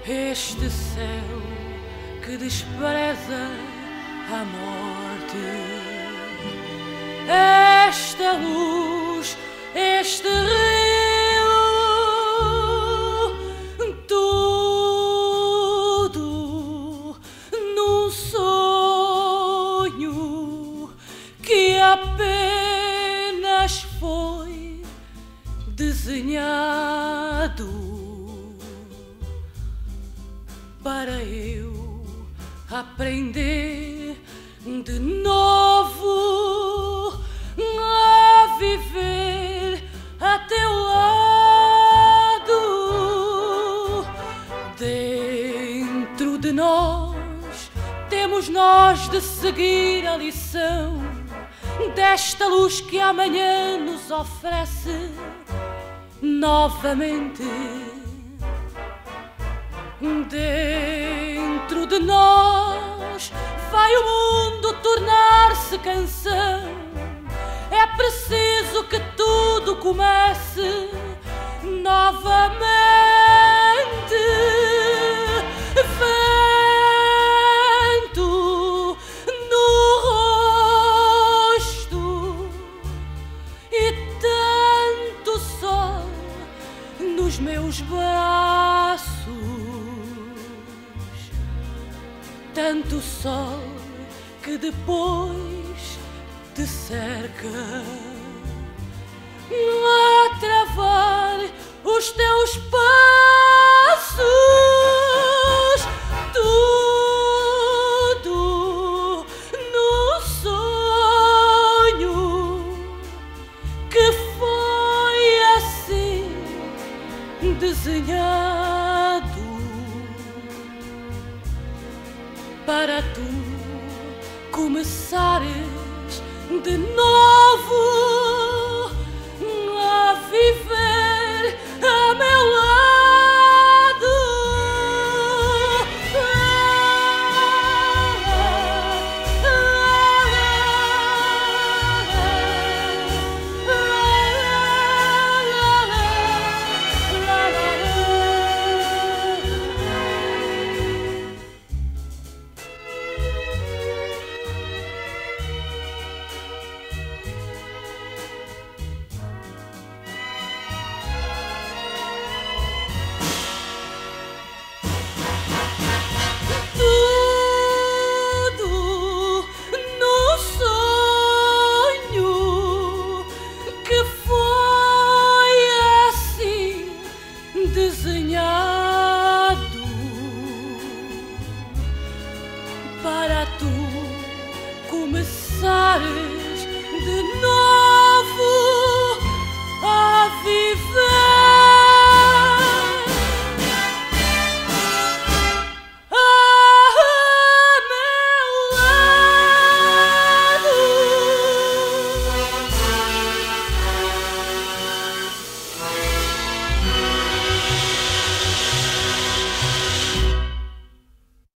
este céu que despreza a morte, esta luz, este rio, tudo num sonho que apenas foi desenhado para eu aprender de novo a viver a teu lado. Dentro de nós temos nós de seguir a lição desta luz que amanhã nos oferece novamente. Dentro de nós vai o mundo tornar-se canção. É preciso que tudo comece novamente. Vento no rosto e tanto sol nos meus braços. Tanto sol que depois te cerca a travar os teus passos. Tudo no sonho que foi assim desenhado para tu começares de novo.